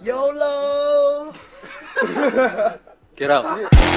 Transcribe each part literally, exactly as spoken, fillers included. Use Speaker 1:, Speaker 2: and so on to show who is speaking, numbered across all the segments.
Speaker 1: YOLO.
Speaker 2: Get out.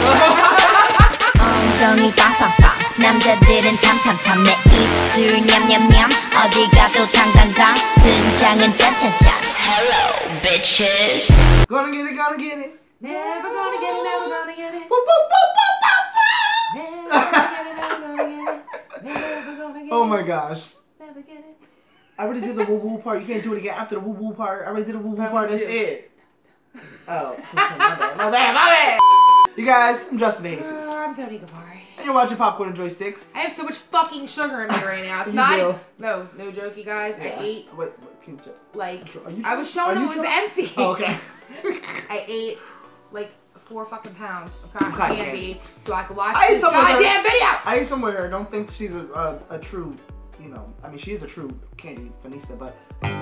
Speaker 3: 엉덩이 빵빵빵 남자들은 탐탐탐 내 입술 냠냠냠 어디 가도 당당당 등장은 짠짠짠 Hello bitches
Speaker 4: Gonna get it, gonna get it.
Speaker 5: Never gonna get it, never gonna get it.
Speaker 4: Boop, boop, boop, boop, boop,
Speaker 5: Never gonna get it, never gonna get it. Never gonna get it.
Speaker 4: oh my gosh.
Speaker 5: Never get it.
Speaker 4: I already did the woo woo part. You can't do it again after the woo woo part. I already did the woo woo part. That's it. Oh, my bad, my bad, my bad. You guys, I'm Justin Jesus.
Speaker 5: Uh, I'm Tony Gabari.
Speaker 4: And you're watching Popcorn and Joysticks.
Speaker 5: I have so much fucking sugar in me right now. It's
Speaker 4: You
Speaker 5: not.
Speaker 4: do.
Speaker 5: No, no joke, you guys.
Speaker 4: Yeah.
Speaker 5: I ate
Speaker 4: Wait, wait, can you check?
Speaker 5: like
Speaker 4: Are you
Speaker 5: I was showing
Speaker 4: are
Speaker 5: them
Speaker 4: you
Speaker 5: it was
Speaker 4: trying-
Speaker 5: empty.
Speaker 4: Oh, okay.
Speaker 5: I ate like four fucking pounds of cotton
Speaker 4: Cotton
Speaker 5: candy,
Speaker 4: candy.
Speaker 5: so I could watch
Speaker 4: I ate
Speaker 5: this
Speaker 4: some of her.
Speaker 5: goddamn video.
Speaker 4: I ate some with her. Don't think she's a, a, a true, you know, I mean, she is a true candy finista, but.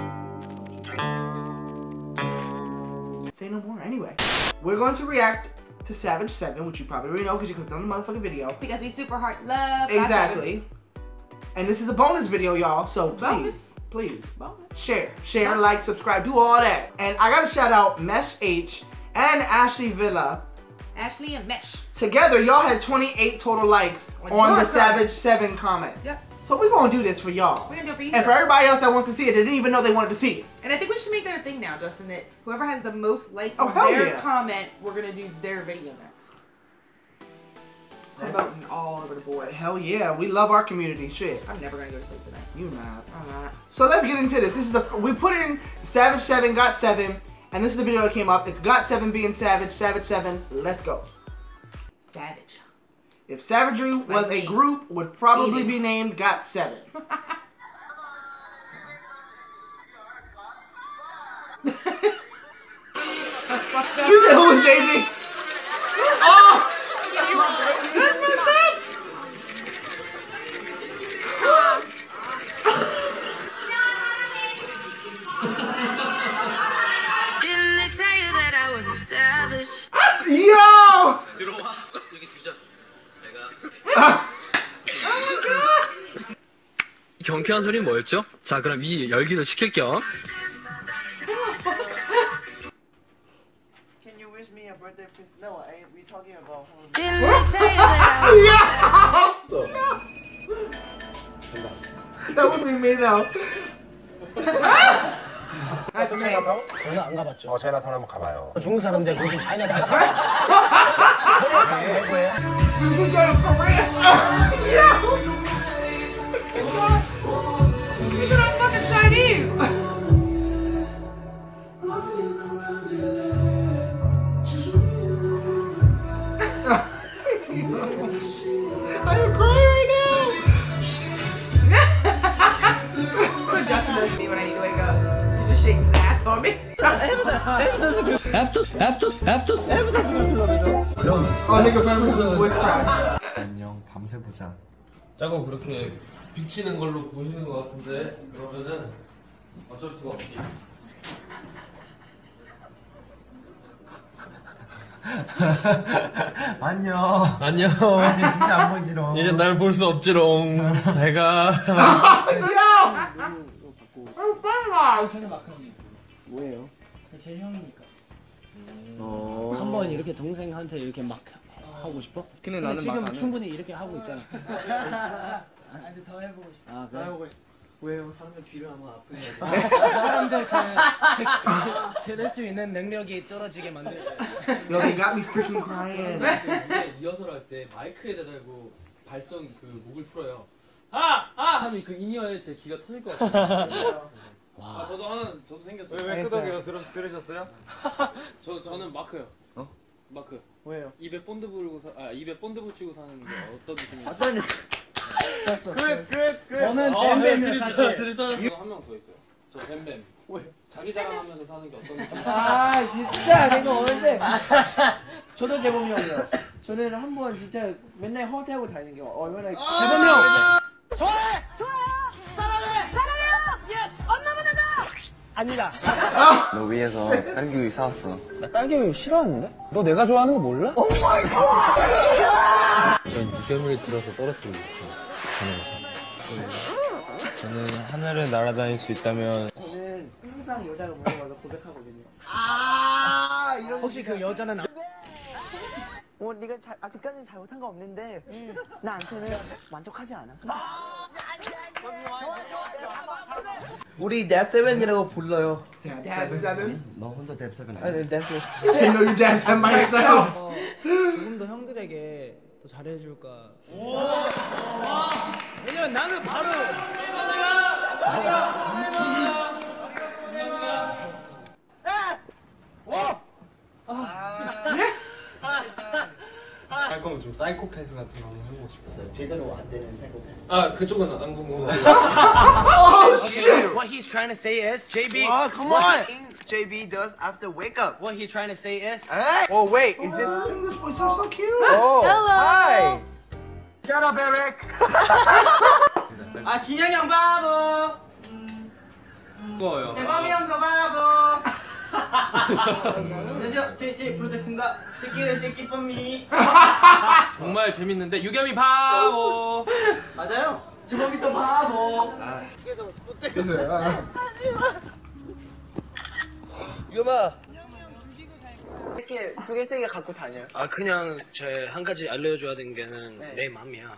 Speaker 4: Say no more. Anyway, we're going to react to Savage seven, which you probably already know because you clicked on the motherfucking video.
Speaker 5: Because we super hard love.
Speaker 4: Exactly. And this is a bonus video, y'all. So please,
Speaker 5: Bonus.
Speaker 4: please,
Speaker 5: Bonus.
Speaker 4: share, share, like, subscribe, do all that. And I gotta shout out Mesh H and Ashley Villa.
Speaker 5: Ashley and Mesh.
Speaker 4: Together, y'all had twenty-eight total likes
Speaker 5: On
Speaker 4: on
Speaker 5: your
Speaker 4: the
Speaker 5: side.
Speaker 4: Savage seven comment.
Speaker 5: Yep.
Speaker 4: So we're gonna do this for y'all.
Speaker 5: We're gonna do it for you.
Speaker 4: And for everybody else that wants to see it, they didn't even know they wanted to see it.
Speaker 5: And I think we should make that a thing now, Justin, that whoever has the most likes
Speaker 4: Oh,
Speaker 5: on
Speaker 4: hell
Speaker 5: their
Speaker 4: yeah.
Speaker 5: comment, we're gonna do their video next. Promoting all over the board.
Speaker 4: Hell yeah, we love our community. Shit.
Speaker 5: I'm never gonna go to sleep tonight.
Speaker 4: You not.
Speaker 5: I'm not.
Speaker 4: So let's get into this. This is the we put in Savage seven, Got seven, and this is the video that came up. It's Got seven being Savage, Savage seven. Let's go.
Speaker 5: Savage.
Speaker 4: If Savagery was a
Speaker 5: me.
Speaker 4: group, would probably
Speaker 5: Eating.
Speaker 4: be named Got seven.
Speaker 5: That's fucked up.
Speaker 4: You said who was J D? Oh!
Speaker 5: That's messed up.
Speaker 3: Didn't I tell you that I was a savage?
Speaker 4: Yo!
Speaker 2: 들어와. 여기 두자. 내가. 경쾌한 소리는 뭐였죠? 자, 그럼 이 열기도 식힐 겸.
Speaker 1: Can you wish me a birthday, please? No, I, we talking about.
Speaker 3: Didn't I tell you that I was
Speaker 4: Yeah! That would be me now.
Speaker 6: 저는 안 가봤죠.
Speaker 7: 어, 차이나타운 한번 가봐요.
Speaker 6: 중국 사람인데 무슨 차이나타운.
Speaker 4: This is out of Korea. Yeah!
Speaker 5: Even I'm fucking Chinese.
Speaker 4: I am crying right now.
Speaker 5: So Justin does to me when I need to wake up. He just shakes his ass on me.
Speaker 2: After, after, after.
Speaker 4: Oh, nigga, family is voice crack.
Speaker 1: 안녕, 밤새 보자.
Speaker 8: 자꾸 그렇게 비치는 걸로 보시는 것 같은데 그러면은 어쩔 수가 없지.
Speaker 1: 안녕.
Speaker 8: 안녕.
Speaker 1: 아직 진짜 안 보이지롱.
Speaker 8: 이제 날 볼 수 없지롱. 잘가.
Speaker 4: Yo!
Speaker 6: 저는 마크 형님.
Speaker 1: 뭐예요?
Speaker 6: 제 형이니까. 한번 이렇게 동생한테 이렇게 막 하고 싶어?
Speaker 1: 근데
Speaker 6: 근데
Speaker 1: 나는
Speaker 6: 지금
Speaker 1: 막 안 해.
Speaker 6: 충분히 이렇게 하고 있잖아. 아, 근데 더 해보고 싶어. 아, 그래?
Speaker 1: 해보고 싶어. 왜요?
Speaker 6: 사람들 귀를 하면 아프게. 사람들 그 제낼 수 있는 능력이 떨어지게 만들.
Speaker 4: Yo, they got me freaking crying.
Speaker 8: 이게 리허설 할 때 마이크에다 대고 발성 그 목을 풀어요. 아! 아! 하면 그 인이어에 제 귀가 터질 것 같아요. 아, 저도 하나 저도 생겼어요.
Speaker 1: 왜 끄덕이요? 들으, 들으셨어요?
Speaker 8: 저 저는 마크요.
Speaker 1: 어?
Speaker 8: 마크.
Speaker 1: 왜요?
Speaker 8: 입에 본드 부르고 사, 아 입에 본드 붙이고 사는 게 어떤 느낌이에요?
Speaker 6: 어떤
Speaker 1: 끝! 끝! 끝!
Speaker 6: 저는
Speaker 8: 아, 네,
Speaker 6: 뱀뱀이 사실.
Speaker 8: 한 명 더 있어요. 저 뱀뱀. 왜? 자기 자랑하면서 사는 게 어떤 느낌?
Speaker 1: 아 진짜 내가 어른데 저도 재범이 형이요. 저는 한 번 진짜 맨날 허세하고 다니는 게 얼마나 재범이 형!
Speaker 6: 좋아해! 좋아요! 사랑해! 사랑해요! 예스! 엄마보다 더! 아니다.
Speaker 9: 너 위해서 딸기 사왔어.
Speaker 6: 나 딸기 싫어하는데? 너 내가 좋아하는 거 몰라?
Speaker 8: 전 유괴물이 들어서 떨어뜨리고 싶어요. 하늘에서.
Speaker 9: 저는 하늘을 날아다닐 수 있다면
Speaker 1: 저는 항상 여자가 물어봐서 고백하거든요.
Speaker 4: 아!
Speaker 6: 혹시 그 여자는
Speaker 1: 어, 네가 잘, 아직까지는 잘못한 거 없는데 나한테는 만족하지 않아.
Speaker 4: 우리 뎁 세븐이라고 불러요.
Speaker 5: Dab seven.
Speaker 9: 너 혼자 뎁 세븐
Speaker 4: 아니 뎁 세븐. I know you dab seven myself.
Speaker 6: 조금 더 형들에게 더 잘해줄까. 왜냐면 나는 바로
Speaker 7: 할 거면 좀 사이코패스 같은 거 한번 해보고 싶어요.
Speaker 1: 제대로 안 되는 사이코패스.
Speaker 8: 아 그쪽은 안 궁금하고.
Speaker 4: Oh shit!
Speaker 6: What he's trying to say is J B.
Speaker 1: Oh, come on! J B does after wake up.
Speaker 6: What he's trying to say is.
Speaker 1: Hey! Oh, wait, is this?
Speaker 4: English voice are so cute.
Speaker 1: Oh,
Speaker 3: Hello.
Speaker 1: hi!
Speaker 4: Shut up, Eric.
Speaker 6: 아 진영이 형 바보.
Speaker 8: 뭐요?
Speaker 6: 대범이 형도 바보. 제제 프로젝트인가? 새끼를 새끼 뻔미.
Speaker 8: 정말 재밌는데 유겸이 바보.
Speaker 6: 맞아요. 주범이도 바보.
Speaker 1: 유겸아. 이렇게 두 개씩이 갖고 다녀요.
Speaker 6: 아 그냥 제 한 가지 알려줘야 되는 게는
Speaker 1: 네.
Speaker 6: 내 맘이야.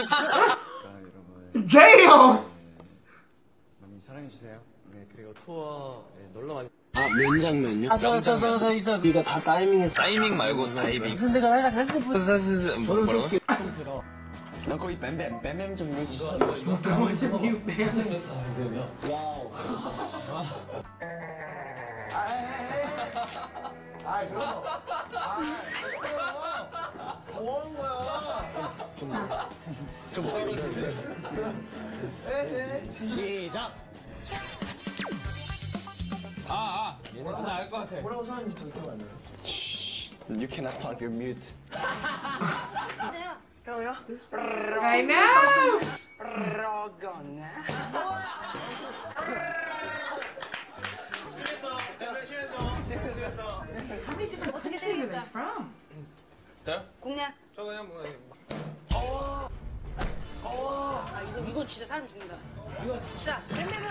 Speaker 9: 여러분
Speaker 4: Damn.
Speaker 9: 많이 사랑해주세요. 네, 그리고 투어 네, 놀러 와.
Speaker 6: 아면 장면요?
Speaker 1: 저, 저, 저, 저 있어요. 이거 다 타이밍에서.
Speaker 2: 타이밍 말고 다이빙.
Speaker 1: 무슨 데가 살짝 세스프.
Speaker 2: 저는 솔직히
Speaker 1: 들어.
Speaker 9: 난 거의 뱀뱀 뱀뱀 좀 해주세요.
Speaker 1: 아, 이거. 뭐 하는 거야?
Speaker 6: 시작.
Speaker 8: 아, 아, 얘는 알것 같아.
Speaker 1: 뭐라고 사는지 절대 안 해요.
Speaker 9: You cannot talk. You're mute.
Speaker 1: 형이요?
Speaker 5: I know. How many different countries are they from?
Speaker 8: 저요?
Speaker 3: 공략.
Speaker 8: 저 그냥 뭐
Speaker 3: 아 이거 이거 진짜 사람 죽는다. 이거 진짜. 뱀뱀은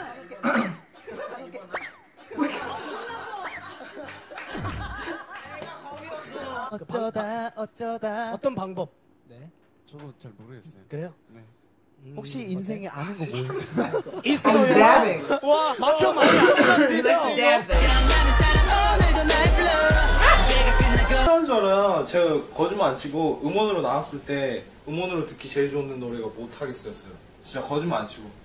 Speaker 6: 어쩌다 어쩌다 어떤 방법? 네.
Speaker 7: 저도 잘 모르겠어요.
Speaker 6: 그래요?
Speaker 7: 네.
Speaker 4: 혹시 인생에 아는 거 뭐 있어요?
Speaker 6: 있어요.
Speaker 4: dabbing.
Speaker 6: 와 막혀 막혀.
Speaker 5: He likes to dab them.
Speaker 7: 하는 줄 알아요. 제가 거짓말 안 치고 음원으로 나왔을 때 음원으로 듣기 제일 좋은 노래가 못하겠어였어요. 진짜 거짓말 안 치고.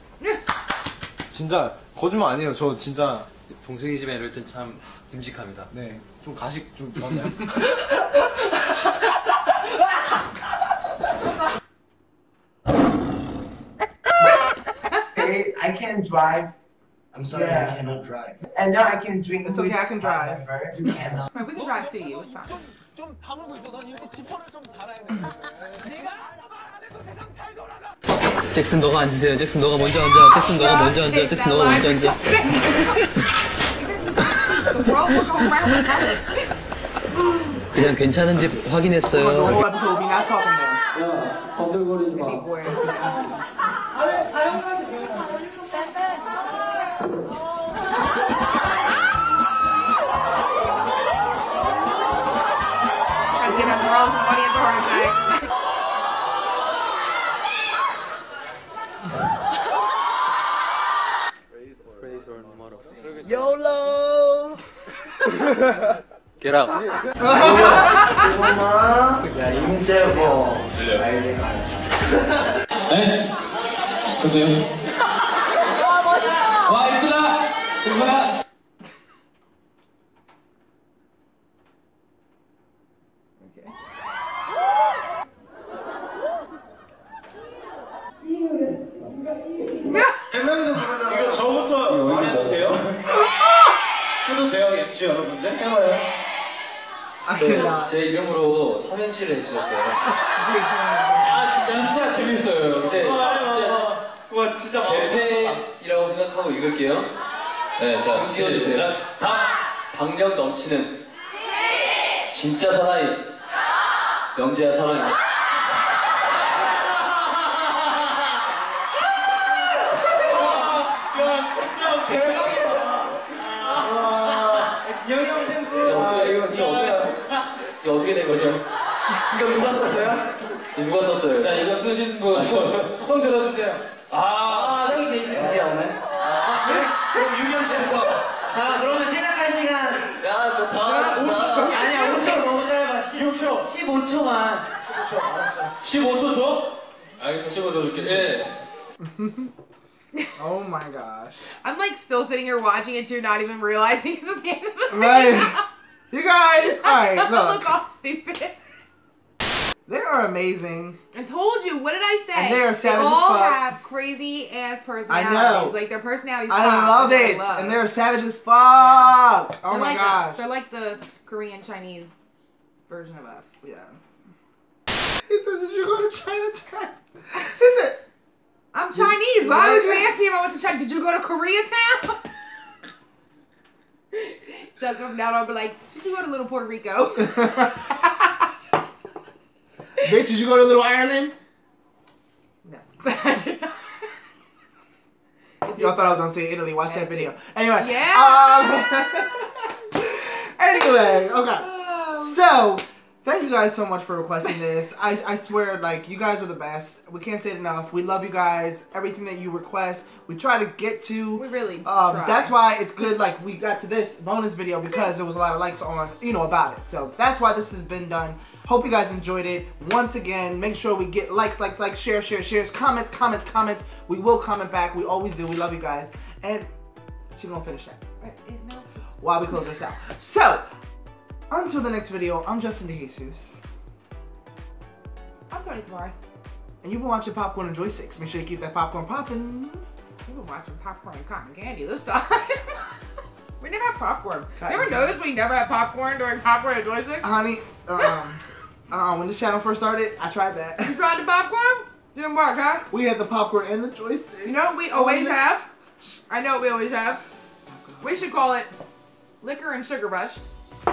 Speaker 7: 진짜 거짓말 아니에요. 저 진짜
Speaker 10: 동생이 집에 이럴 땐 참 듬직합니다.
Speaker 7: 네. 좀 가식 좀 좋았나요?
Speaker 11: I can drive. I'm sorry,
Speaker 5: Yeah.
Speaker 11: I cannot drive. And now I can drink.
Speaker 5: It's okay, I can drive.
Speaker 11: You cannot.
Speaker 5: Right, we can drive to you. It's fine.
Speaker 8: 좀 다물고 있어. 넌 이렇게 지퍼를 좀 달아야 돼. 네가 안 해도 세상 잘 돌아가.
Speaker 2: 잭슨 너가 앉으세요. 잭슨 너가 먼저 앉아. 잭슨 너가 먼저 앉아. 잭슨 너가 먼저 앉아. 그냥 괜찮은지 확인했어요.
Speaker 4: The whole episode will be not talking now.
Speaker 8: 건들거리지 마.
Speaker 5: Trying to give that girls in the audience a heart attack.
Speaker 1: YOLO!
Speaker 2: Get out.
Speaker 11: 야, 임재범.
Speaker 8: 네? 그래요? 와, 이쁘다! 이쁘다!
Speaker 7: 이거 저부터 말해도 돼요? 해도 돼요, 엠씨 여러분들? 해봐요.
Speaker 2: 네, 제 이름으로 삼행시를 해주셨어요.
Speaker 8: 아, 진짜 재밌어요.
Speaker 2: 근데 진짜
Speaker 7: 와, 진짜
Speaker 2: 제패이라고 생각하고 읽을게요. 네, 자, 찍어주세요. 박! 박력 넘치는 진짜 사나이 영재야 사랑해.
Speaker 7: 진영이 형
Speaker 8: 아 이거 이거 어떻게 이거 어떻게 된 거죠?
Speaker 1: 이거 누가 썼어요?
Speaker 8: 누가 썼어요? 자 이거 쓰신 분 손 들어주세요. 아,
Speaker 1: 형이 대신하세요 오늘.
Speaker 8: 그럼 유경 씨부터.
Speaker 1: 자 그러면 생각할 시간.
Speaker 10: 야, 좋다.
Speaker 1: 오십 초. 아니야 오 초 너무 짧아.
Speaker 8: 육 초.
Speaker 1: 십오 초만.
Speaker 8: 십오 초 알았어. 십오 초 줘? 알겠어, 십오 초 줄게. 예.
Speaker 4: Oh my gosh.
Speaker 5: I'm like still sitting here watching it too, not even realizing it's the end of the video.
Speaker 4: Right. You guys, alright,
Speaker 5: I
Speaker 4: look.
Speaker 5: look all stupid.
Speaker 4: They are amazing.
Speaker 5: I told you. What did I say?
Speaker 4: And they are savage as
Speaker 5: all
Speaker 4: fuck.
Speaker 5: have crazy ass
Speaker 4: I
Speaker 5: personalities.
Speaker 4: know.
Speaker 5: Like their personalities.
Speaker 4: I
Speaker 5: pop,
Speaker 4: love
Speaker 5: which I
Speaker 4: it.
Speaker 5: love.
Speaker 4: And they're savage as fuck.
Speaker 5: Yeah.
Speaker 4: Oh
Speaker 5: They're
Speaker 4: my
Speaker 5: like
Speaker 4: gosh.
Speaker 5: us. They're like the Korean Chinese version of us.
Speaker 4: Yes. He said, did you go to Chinatown? He said,
Speaker 5: I'm Chinese. Why would you ask me if I went to China? Did you go to Koreatown? Just from now on, I'll be like, did you go to Little Puerto Rico?
Speaker 4: bitch, did you go to Little Ireland?
Speaker 5: No.
Speaker 4: Y'all thought I was gonna say Italy. Watch that video. Anyway.
Speaker 5: Yeah.
Speaker 4: Um, anyway, okay. So, thank you guys so much for requesting this. I, I swear, like, you guys are the best. We can't say it enough. We love you guys. Everything that you request, we try to get to.
Speaker 5: We really
Speaker 4: Um,
Speaker 5: try.
Speaker 4: that's why it's good, like, we got to this bonus video because there was a lot of likes on, you know, about it. So, that's why this has been done. Hope you guys enjoyed it. Once again, make sure we get likes, likes, likes, share, share, shares, comments, comments, comments. We will comment back. We always do. We love you guys. And she's gonna finish that
Speaker 5: It melted.
Speaker 4: while we close this out. So, until the next video, I'm Justin DeJesus.
Speaker 5: I'm Tony Kamari.
Speaker 4: And you've been watching Popcorn and Joysticks. Make sure you keep that popcorn popping.
Speaker 5: We've been watching popcorn and cotton candy this time. We never have popcorn.
Speaker 4: Cotton
Speaker 5: You ever notice we never have popcorn during popcorn and joysticks?
Speaker 4: Honey, um, uh, when this channel first started, I tried that.
Speaker 5: You tried the popcorn? Didn't work, huh?
Speaker 4: We had the popcorn and the joystick.
Speaker 5: You know what we always have? I know what we always have. We should call it Liquor and Sugar Rush. But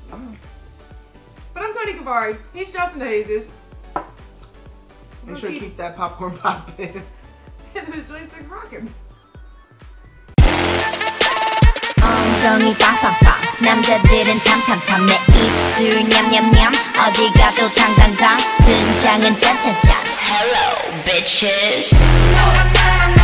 Speaker 5: I'm Tony Kavari. He's Justin DeJesus.
Speaker 4: Make sure you keep that popcorn popping.
Speaker 5: And there's joystick rocking.
Speaker 12: 엉덩이 빵빵빵 남자들은 탐탐탐 내 입술 냠냠냠 어디 가도 당당당 등장은 짠짠짠 Hello bitches